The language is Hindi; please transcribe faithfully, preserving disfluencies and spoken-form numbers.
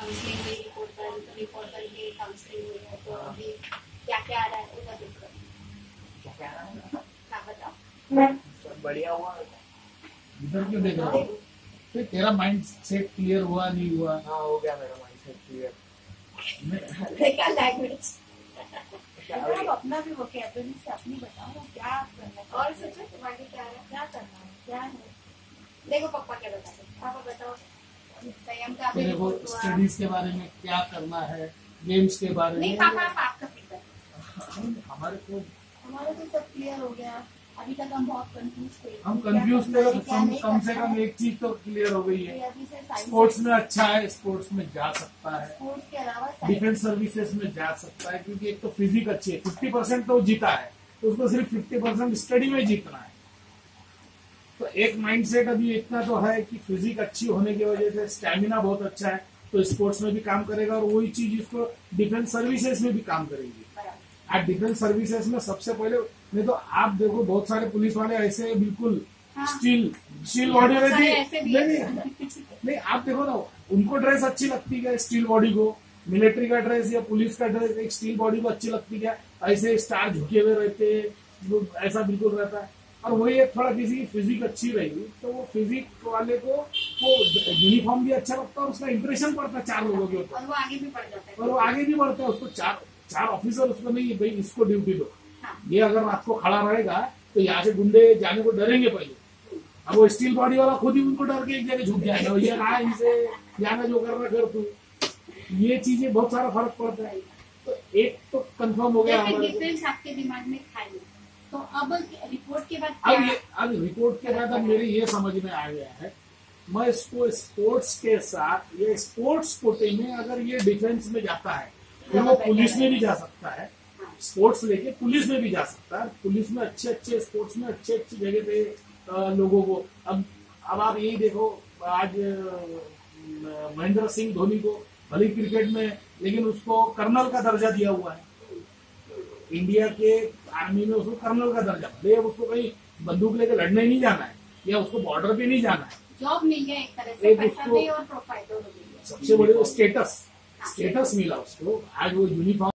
काउंसलिंग में रिपोर्ट कर रिपोर्ट करके काउंसलिंग हुई है, तो अभी क्या क्या आ रहा है उधर देखो। क्या क्या आ रहा है? हाँ बताओ। सब बढ़िया हुआ। इधर क्यों देख रहा है? तो तेरा माइंड सेट क्लियर हुआ नहीं हुआ? हाँ हो गया मेरा माइंड सेट क्लियर। क्या लैंग्वेज आप अपना भी वोकैबुलरी से अपनी बताओ क्या करना है और सोचो तुम्हारे क्या है, क्या करना है क्या है। देखो पापा क्या बताते हैं, पापा बताओ संयम का अभी तेरे को रिपोर्ट हुआ। स्टडीज के बारे में क्या करना है, गेम्स के बारे नहीं में? पापा आप आपका फीडबैक। हमारे को हमारा तो सब क्लियर हो गया। अभी तक हम बहुत कंफ्यूज थे। हम क्या कंफ्यूज करना है, थे, क्या कम नहीं कम से करना कम है। एक चीज तो क्लियर हो गई तो है, अभी से साइंस स्पोर्ट्स में अच्छा है, स्पोर्ट्स में जा सकता है, स्पोर्ट्स के अलावा साइंस डिफेंस सर्विसेज में जा सकता है, क्योंकि एक तो फिजिक अच्छी है, फिफ्टी परसेंट तो जीता है, तो उसको सिर्फ फिफ्टी परसेंट स्टडी में जीतना है। तो एक माइंडसेट अभी इतना तो है कि फिजिक अच्छी होने की वजह से स्टैमिना बहुत अच्छा है, तो स्पोर्ट्स में भी काम करेगा, और वही चीज इसको डिफेंस सर्विसेज में भी काम करेगी। आज डिफेंस सर्विसेज में सबसे पहले नहीं तो आप देखो बहुत सारे पुलिस वाले ऐसे बिल्कुल हाँ। स्टील स्टील बॉडी बहुत सारे रहती ऐसे भी नहीं, हैं। नहीं नहीं आप देखो ना, उनको ड्रेस अच्छी लगती है स्टील बॉडी को, मिलिट्री का ड्रेस या पुलिस का ड्रेस एक स्टील बॉडी को अच्छी लगती है, ऐसे स्टार झुके हुए रहते हैं, ऐसा बिल्कुल रहता है। और वही एक थोड़ा किसी की फिजिक अच्छी रहेगी तो वो फिजिक वाले को वो यूनिफॉर्म भी अच्छा लगता है, उसका इंप्रेशन पड़ता है चार लोगों के ऊपर, और वो आगे भी बढ़ जाता है। और वो आगे भी बढ़ता है। उसको चार चार ऑफिसर उसको नहीं भाई इसको ड्यूटी दो, हाँ। ये अगर रात को खड़ा रहेगा तो यहाँ से गुंडे जाने को डरेंगे पहले। अब वो स्टील बॉडी वाला खुद ही उनको डर के एक जगह झुक जाएगा, ये कहा इनसे जाना जो करना कर तू। ये चीजें बहुत सारा फर्क पड़ता है। तो एक तो कंफर्म हो गया जैसे हमारे को। डिफरेंस आपके दिमाग में था ही, तो अब रिपोर्ट के बाद अब क्या? ये अब रिपोर्ट के बाद अब मेरे ये समझ में आ गया है, मैं इसको स्पोर्ट्स के साथ ये स्पोर्ट्स कोटे में अगर ये डिफेंस में जाता है फिर वो पुलिस में भी जा सकता है, स्पोर्ट्स लेके पुलिस में भी जा सकता है। पुलिस में अच्छे अच्छे स्पोर्ट्स में अच्छे अच्छी जगह पे अ, लोगों को अब अब आप यही देखो, आज अ, महेंद्र सिंह धोनी को भले क्रिकेट में, लेकिन उसको कर्नल का दर्जा दिया हुआ है इंडिया के आर्मी में, उसको कर्नल का दर्जा। भले अब उसको कहीं बंदूक लेके लड़ने नहीं जाना है या उसको बॉर्डर पे नहीं जाना है, जॉब मिल गया एक तरह से, एक पैसा उसको- भी और प्रोफाइल दोनों मिल गया। सबसे बड़े स्टेटस स्टेटस मिला उसको। आज वो यूनिफॉर्म